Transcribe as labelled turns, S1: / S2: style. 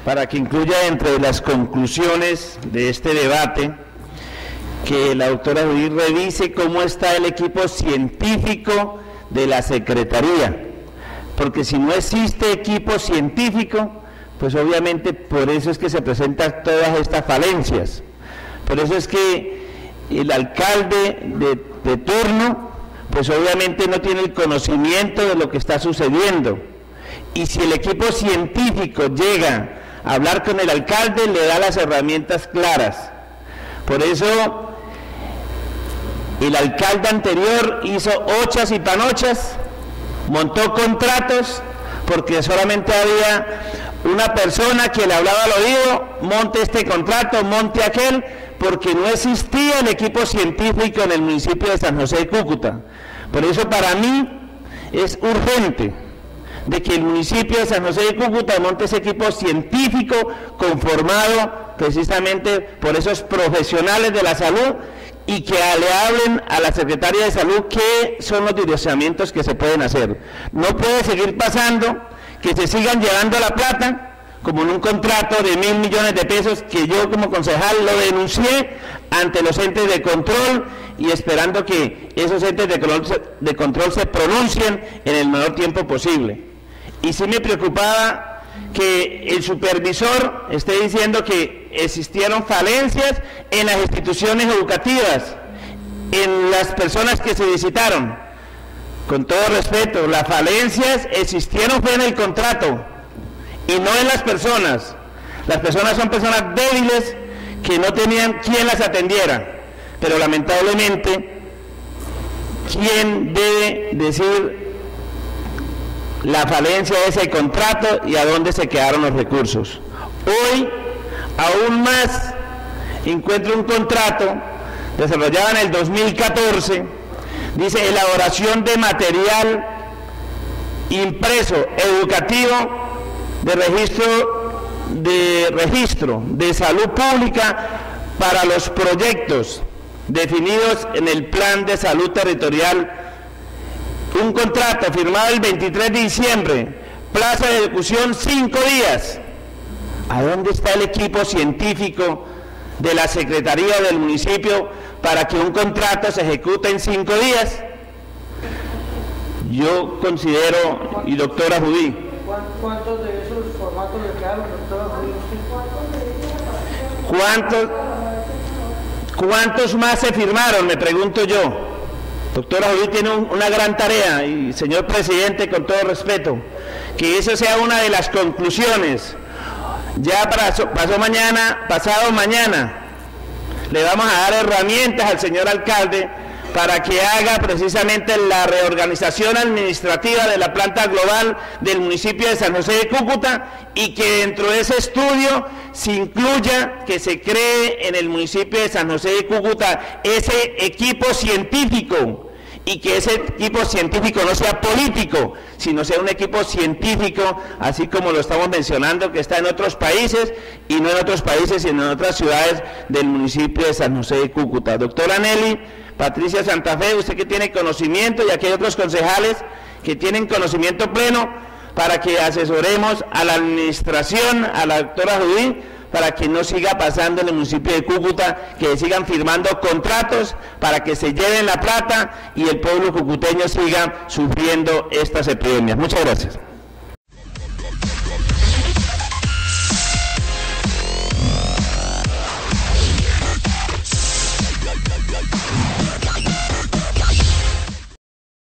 S1: para que incluya entre las conclusiones de este debate que la doctora Judith revise cómo está el equipo científico de la Secretaría, porque si no existe equipo científico, pues obviamente por eso es que se presentan todas estas falencias. Por eso es que el alcalde de turno, pues obviamente no tiene el conocimiento de lo que está sucediendo. Y si el equipo científico llega a hablar con el alcalde, le da las herramientas claras. Por eso el alcalde anterior hizo ochas y panochas, montó contratos, porque solamente había una persona que le hablaba al oído: monte este contrato, monte aquel, porque no existía el equipo científico en el municipio de San José de Cúcuta. Por eso para mí es urgente de que el municipio de San José de Cúcuta monte ese equipo científico conformado precisamente por esos profesionales de la salud, y que le hablen a la Secretaría de Salud qué son los direccionamientos que se pueden hacer. No puede seguir pasando que se sigan llevando la plata, como en un contrato de 1.000 millones de pesos que yo como concejal lo denuncié ante los entes de control, y esperando que esos entes de control se pronuncien en el menor tiempo posible. Y sí me preocupaba que el supervisor esté diciendo que existieron falencias en las instituciones educativas, en las personas que se visitaron. Con todo respeto, las falencias existieron fue en el contrato y no en las personas. Las personas son personas débiles que no tenían quien las atendiera, pero lamentablemente, ¿quién debe decir la falencia de ese contrato y a dónde se quedaron los recursos? Hoy, aún más, encuentro un contrato desarrollado en el 2014, dice: elaboración de material impreso educativo de registro de salud pública para los proyectos definidos en el Plan de Salud Territorial. Un contrato firmado el 23 de diciembre, plazo de ejecución 5 días. ¿A dónde está el equipo científico de la Secretaría del municipio para que un contrato se ejecute en 5 días? Yo considero, y doctora Judith,
S2: ¿cuántos de esos formatos le quedaron, doctora Judith?
S1: ¿Cuántos más se firmaron? Me pregunto yo. Doctora Judith tiene una gran tarea, y señor presidente, con todo respeto, que eso sea una de las conclusiones. Ya pasado mañana, le vamos a dar herramientas al señor alcalde para que haga precisamente la reorganización administrativa de la planta global del municipio de San José de Cúcuta, y que dentro de ese estudio se incluya que se cree en el municipio de San José de Cúcuta ese equipo científico, y que ese equipo científico no sea político, sino sea un equipo científico, así como lo estamos mencionando, que está en otros países, y no en otros países, sino en otras ciudades del municipio de San José de Cúcuta. Doctora Nelly Patricia Santa Fe, usted que tiene conocimiento, y aquí hay otros concejales que tienen conocimiento pleno, para que asesoremos a la administración, a la doctora Judith, para que no siga pasando en el municipio de Cúcuta, que sigan firmando contratos para que se lleven la plata y el pueblo cucuteño siga sufriendo estas epidemias. Muchas gracias.